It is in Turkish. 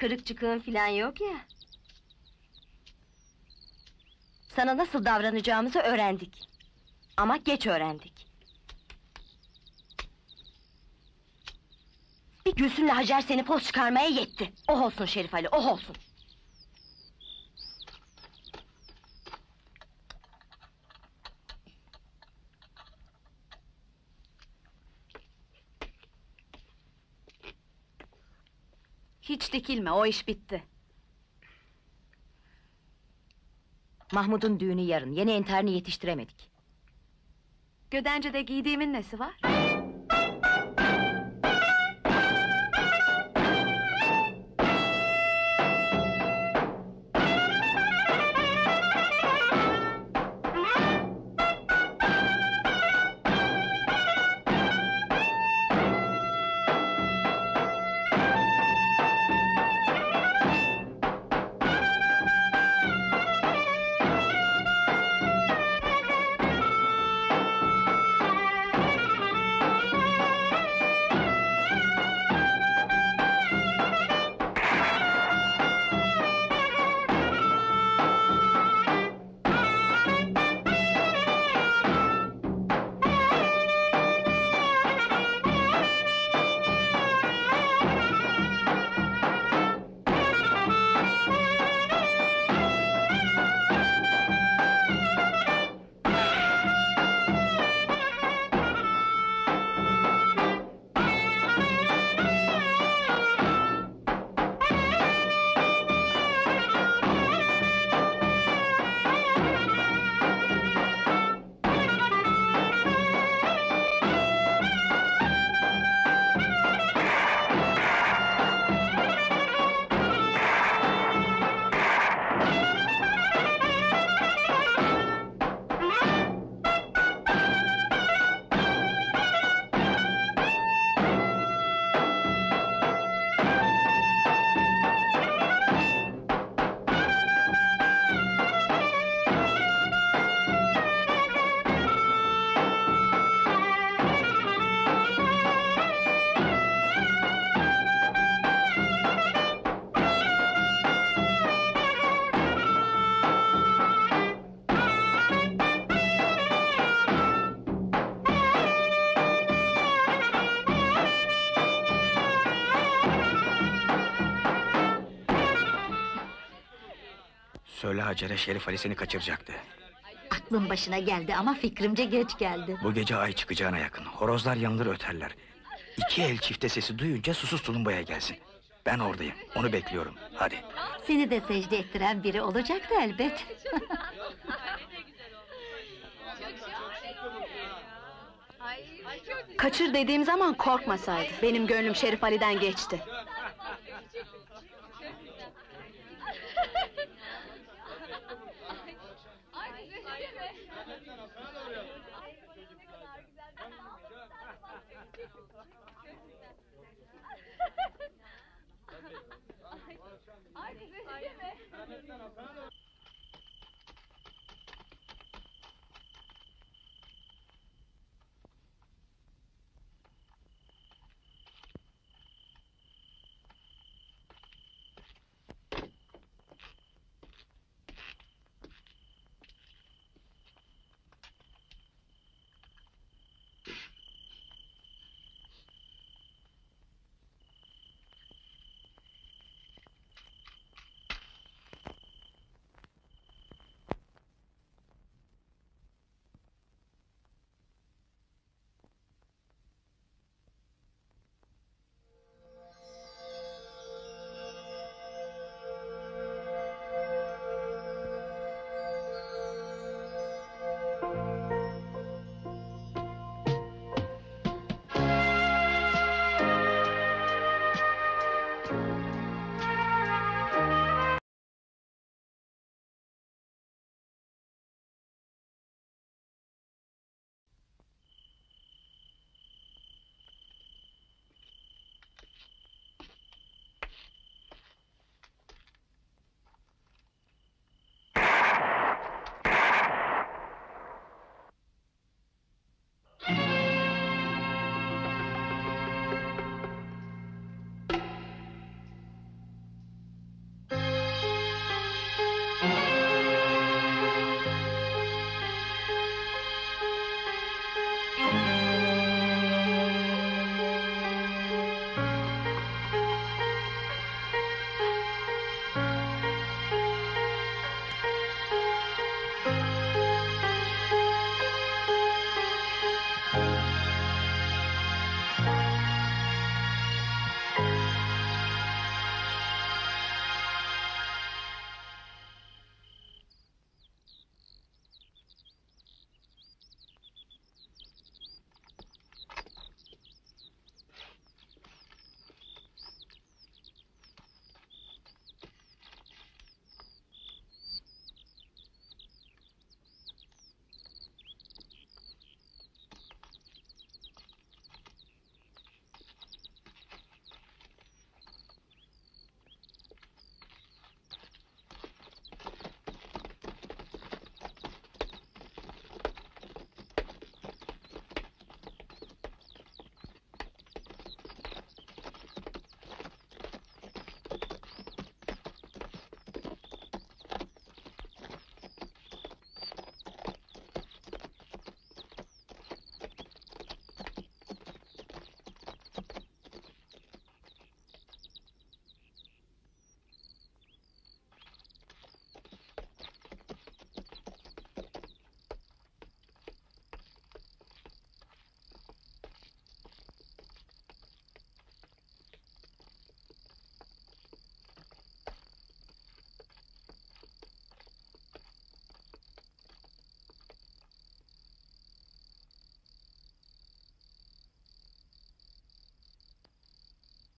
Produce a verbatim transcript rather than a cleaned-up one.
kırık çıkığın filan yok ya. Sana nasıl davranacağımızı öğrendik. Ama geç öğrendik. Bir Gülsüm'le Hacer seni poz çıkarmaya yetti. Oh olsun Şerif Ali, oh olsun! Hiç dikilme, o iş bitti. Mahmud'un düğünü yarın, yeni enterini yetiştiremedik. Gödence'de giydiğimin nesi var? Söyle Hacer'e, Şerif Ali seni kaçıracaktı. Aklım başına geldi ama fikrimce geç geldi. Bu gece ay çıkacağına yakın, horozlar yanılır öterler. İki el çifte sesi duyunca susuz tulumbaya gelsin. Ben oradayım, onu bekliyorum, hadi. Seni de secde ettiren biri olacaktı elbet. Kaçır dediğim zaman korkmasaydı. Benim gönlüm Şerif Ali'den geçti. Ay, ay,